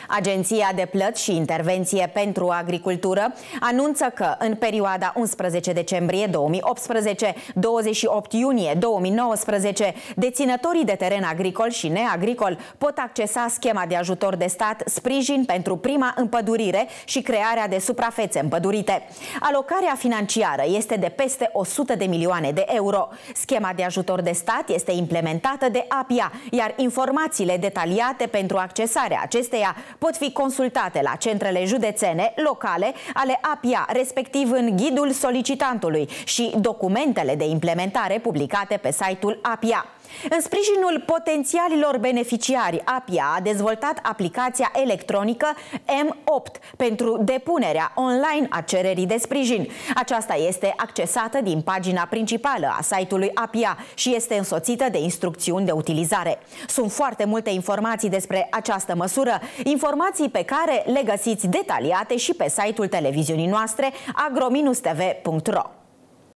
Agenția de Plăți și Intervenție pentru Agricultură anunță că în perioada 11 decembrie 2018 - 28 iunie 2019 deținătorii de teren agricol și neagricol pot accesa schema de ajutor de stat sprijin pentru prima împădurire și crearea de suprafețe împădurite. Alocarea financiară este de peste 100 de milioane de euro. Schema de ajutor de stat este implementată de APIA, iar informațiile detaliate pentru accesarea acesteia pot fi consultate la centrele județene, locale ale APIA, respectiv în ghidul solicitantului și documentele de implementare publicate pe site-ul APIA. În sprijinul potențialilor beneficiari, APIA a dezvoltat aplicația electronică M8 pentru depunerea online a cererii de sprijin. Aceasta este accesată din pagina principală a site-ului APIA și este însoțită de instrucțiuni de utilizare. Sunt foarte multe informații despre această măsură, informații pe care le găsiți detaliate și pe site-ul televiziunii noastre agro-tv.ro.